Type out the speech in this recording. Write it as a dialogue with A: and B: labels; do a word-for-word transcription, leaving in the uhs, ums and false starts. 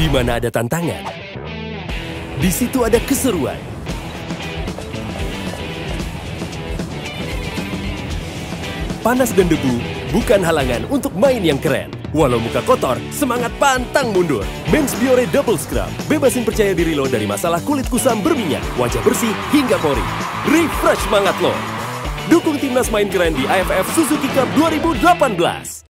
A: Di mana ada tantangan, di situ ada keseruan. Panas dan debu bukan halangan untuk main yang keren. Walau muka kotor, semangat pantang mundur. Mens Biore Double Scrub, bebasin percaya diri lo dari masalah kulit kusam berminyak, wajah bersih, hingga pori. Refresh semangat lo. Dukung timnas main keren di A F F Suzuki Cup dua ribu delapan belas.